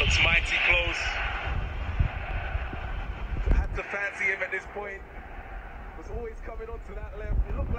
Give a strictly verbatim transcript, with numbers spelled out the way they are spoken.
looks mighty close. Had to fancy him at this point. Was always coming onto that left. It looked like